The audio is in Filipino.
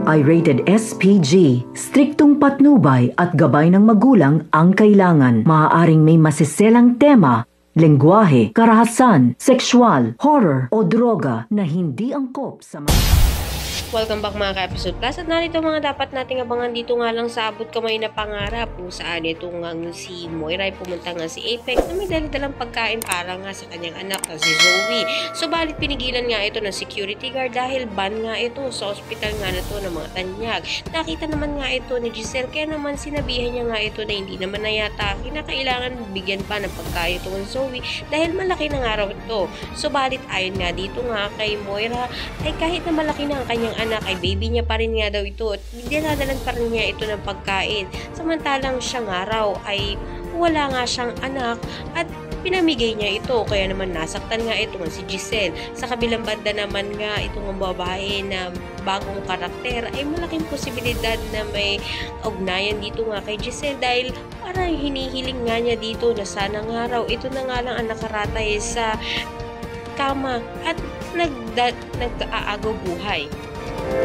ay rated SPG. Striktong patnubay at gabay ng magulang ang kailangan. Maaaring may masiselang tema, lengguwahe, karahasan, sexual, horror o droga na hindi angkop sa Welcome back mga ka-episode plus at narito mga dapat nating abangan dito nga lang sa abot kamay na pangarap kung saan ito nga si Moira ay pumunta nga si Apex na may dala-dalang pagkain para nga sa kanyang anak na si Zoe. Subalit pinigilan nga ito ng security guard dahil ban nga ito sa ospital nga na to ng mga tanyag. Nakita naman nga ito ni Giselle kaya naman sinabihan niya nga ito na hindi naman na yata kinakailangan bigyan pa ng pagkain ito ng Zoe dahil malaki na nga raw ito. Subalit ayon nga dito nga kay Moira ay kahit na malaki na ang kanyang anak ay baby niya pa rin nga daw ito at dinadalan pa rin niya ito ng pagkain. Samantalang siya nga raw ay wala nga siyang anak at pinamigay niya ito kaya naman nasaktan nga ito nga si Giselle. Sa kabilang banda naman nga itong babae na bagong karakter ay malaking posibilidad na may ugnayan dito nga kay Giselle dahil parang hinihiling nga niya dito na sana nga raw ito na nga lang ang nakaratay sa kama at nag-aagaw buhay.